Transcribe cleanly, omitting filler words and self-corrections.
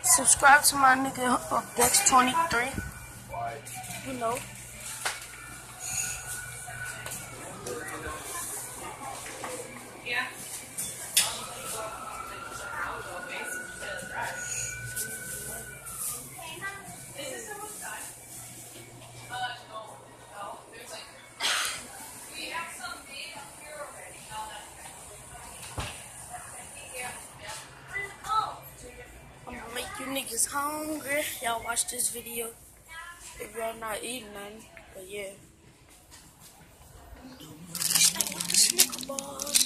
Subscribe to my nigga Dex23. You know. Yeah. I'm gonna make you niggas hungry. Y'all watch this video if y'all not eating nothing. But yeah. Stay with the Snicker bars.